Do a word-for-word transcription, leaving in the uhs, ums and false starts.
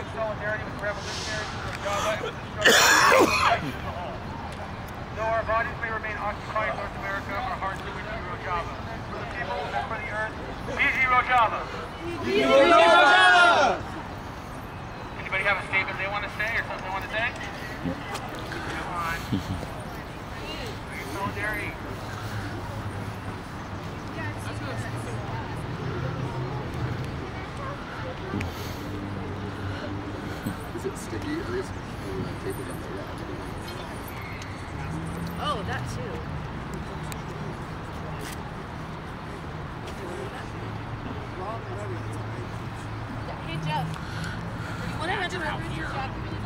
in solidarity with the revolutionaries of Java and with the struggle for the nation as a whole. Though our bodies may remain occupied in North America, our hearts live in Java. For the people and for the earth, be Java! Be Java! Anybody have a statement they want to say or something they want to say? Come on. Solidarity. Is it sticky or is it tape it up there? Oh, that too. Hey Jeff, what happened to our